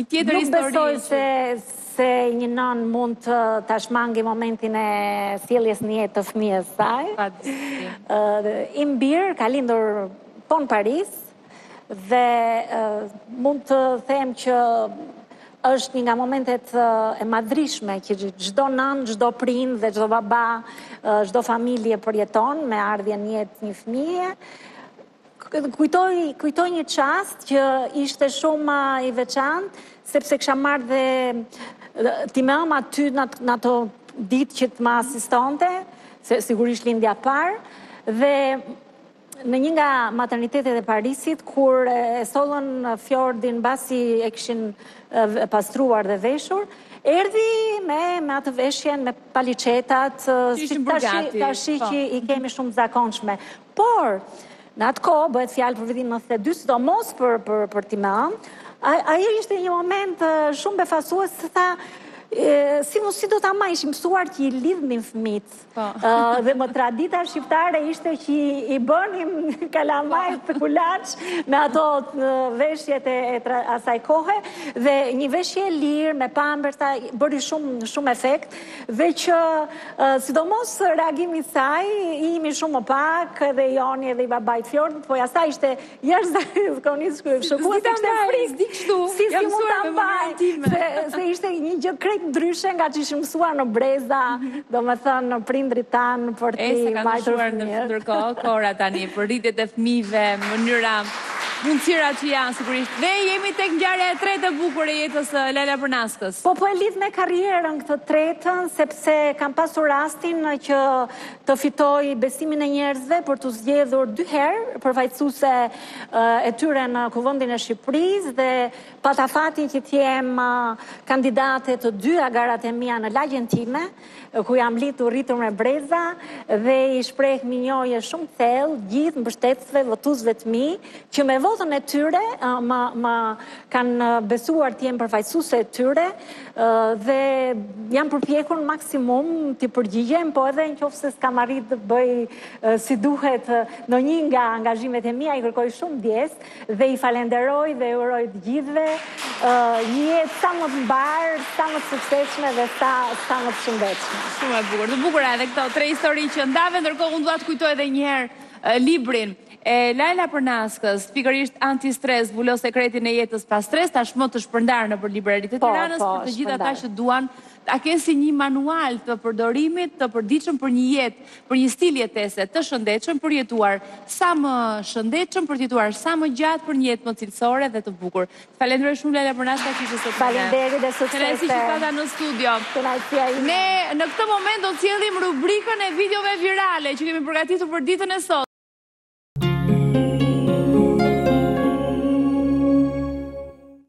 tjetër histori. Nuk besoj se një nën mund të shmangi momentin e sjelljes në jetë të fëmijës saj. I mbir ka lindur po në Paris dhe mund të them që është një nga momentet e madhrishme që çdo nën, çdo prind dhe çdo baba, çdo familje përjeton me ardhjen në jetë një fëmije. Kujtoj një çast që ishte shumë i veçantë, sepse kisha marrë dhe Timëm aty në ato ditë që të më asistonte, se sigurisht lindja parë, dhe në një nga maternitetet e Parisit, kur e sollën Fjordin basi e kishin pastruar dhe veshur, erdhi me atë veshjen, me paliçetat, tash që i kemi shumë zakonshme. Por, në atë kohë, bëhet fjalë për vitin 92, sidomos për Timëm, ajo ishte një moment shumë befasues, se tha, si do ta ma ishim mësuar që i lidhnin fëmit. Dhe më tradita shqiptare ishte që i bënim kalamaj të kulaç me ato veshjet e asaj kohe, dhe një veshje e lirë, me pambersa, bëri shumë efekt, dhe që sidomos reagimi saj, i imi shumë më pak, dhe Joni edhe i babait Fjordit, po jasa ishte jashtëzakonisht shokuese, ishte frikë, si mund ta mbaj, se ishte një gjë krejt ndryshe nga që ishim mësuar në breza, do me thënë në prindrit tanë për ti majtur fëmijët. Se ka mësuar në ndërkohë, kora tani, për rritjet e fëmijëve, mënyra, mundësira që janë, sigurisht. Dhe jemi tek ngjarja e tretë e bukur e jetës Lajla Përnaskës. Po e lidh me karrierën këtë tretën, sepse kam pasur rastin që të fitoj besimin e njerëzve për të zgjedhur 2 herë përfaqësuese e tyre në Kuvendin e Shqipërisë, dhe pata fatin që t'jem kandidate të 2 agarat e mia në lagjen time, ku jam rritur me breza, dhe i shpreh minjoje shumë thellë gjithë mbështetësve, votuesve të mi, që me votën e tyre më kanë besuar të jem përfaqësuese e tyre, dhe jam përpjekur në maksimum t'i përgjigjem, po edhe nëse s'kam arrit të bëj si duhet në një nga angazhimet e mia, i kërkoj shumë ndjes dhe i falenderoj dhe uroj të gjithëve një jetë sa më të mbarë, sa më të suksesshme dhe sa më të shëndetshme. Shumë e bukur. Të bukura edhe këto 3 histori që ndave, ndërkohë unë dua të kujtoj edhe një herë librin e Lajla Përnaskës, pikërisht Antistres, zbulo sekretin e jetës pas stres, tashmë të shpërndarë nëpër libraritë e Tiranës, për të gjithë ata që duan ta kenë si një manual të përdorimit të përditshëm për një jetë, për një stil jetese të shëndetshëm, për jetuar sa më shëndetshëm, për jetuar sa më gjatë, për një jetë më cilësore dhe të bukur. Falenderoj shumë Lajla Përnaska që ishte sot. Faleminderit dhe suksese. Kënaqësi që pata në studio. Ne në këtë moment do të sjellim rubrikën e videove virale që kemi përgatitur për ditën e sotme.